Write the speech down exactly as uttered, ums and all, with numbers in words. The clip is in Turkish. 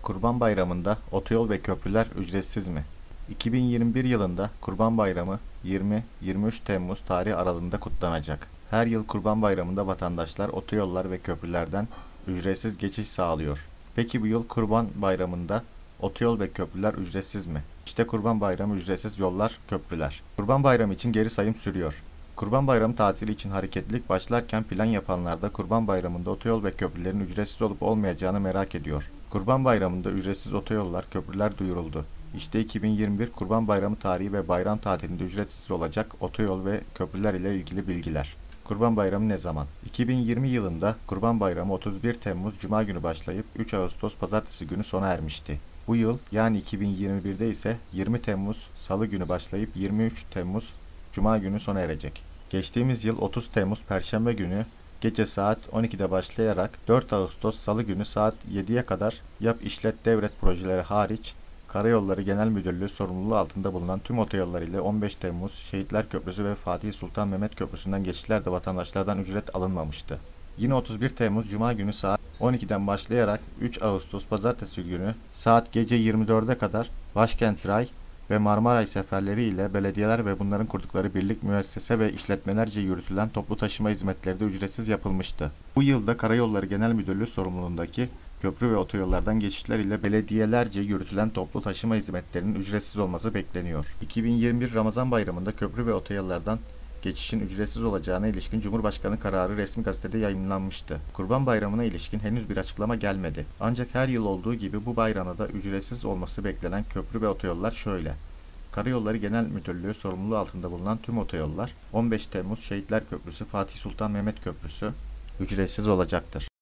Kurban Bayramı'nda otoyol ve köprüler ücretsiz mi? iki bin yirmi bir yılında Kurban Bayramı yirmi yirmi üç Temmuz tarihi aralığında kutlanacak. Her yıl Kurban Bayramı'nda vatandaşlar otoyollar ve köprülerden ücretsiz geçiş sağlıyor. Peki bu yıl Kurban Bayramı'nda otoyol ve köprüler ücretsiz mi? İşte Kurban Bayramı ücretsiz yollar, köprüler. Kurban Bayramı için geri sayım sürüyor. Kurban Bayramı tatili için hareketlilik başlarken plan yapanlar da Kurban Bayramı'nda otoyol ve köprülerin ücretsiz olup olmayacağını merak ediyor. Kurban Bayramı'nda ücretsiz otoyollar, köprüler duyuruldu. İşte iki bin yirmi bir Kurban Bayramı tarihi ve bayram tatilinde ücretsiz olacak otoyol ve köprüler ile ilgili bilgiler. Kurban Bayramı ne zaman? iki bin yirmi yılında Kurban Bayramı otuz bir Temmuz Cuma günü başlayıp üç Ağustos Pazartesi günü sona ermişti. Bu yıl yani iki bin yirmi birde ise yirmi Temmuz Salı günü başlayıp yirmi üç Temmuz Cuma günü sona erecek. Geçtiğimiz yıl otuz Temmuz Perşembe günü gece saat on ikide başlayarak dört Ağustos Salı günü saat yediye kadar yap işlet devret projeleri hariç Karayolları Genel Müdürlüğü sorumluluğu altında bulunan tüm otoyollar ile on beş Temmuz Şehitler Köprüsü ve Fatih Sultan Mehmet Köprüsü'nden geçişlerde vatandaşlardan ücret alınmamıştı. Yine otuz bir Temmuz Cuma günü saat on ikiden başlayarak üç Ağustos Pazartesi günü saat gece yirmi dörde kadar Başkent Ray ve Marmaray seferleri ile belediyeler ve bunların kurdukları birlik, müessese ve işletmelerce yürütülen toplu taşıma hizmetleri de ücretsiz yapılmıştı. Bu yılda Karayolları Genel Müdürlüğü sorumluluğundaki köprü ve otoyollardan geçişler ile belediyelerce yürütülen toplu taşıma hizmetlerinin ücretsiz olması bekleniyor. iki bin yirmi bir Ramazan Bayramı'nda köprü ve otoyollardan geçişin ücretsiz olacağına ilişkin Cumhurbaşkanı kararı resmi gazetede yayımlanmıştı. Kurban Bayramı'na ilişkin henüz bir açıklama gelmedi. Ancak her yıl olduğu gibi bu bayrama da ücretsiz olması beklenen köprü ve otoyollar şöyle. Karayolları Genel Müdürlüğü sorumluluğu altında bulunan tüm otoyollar on beş Temmuz Şehitler Köprüsü, Fatih Sultan Mehmet Köprüsü ücretsiz olacaktır.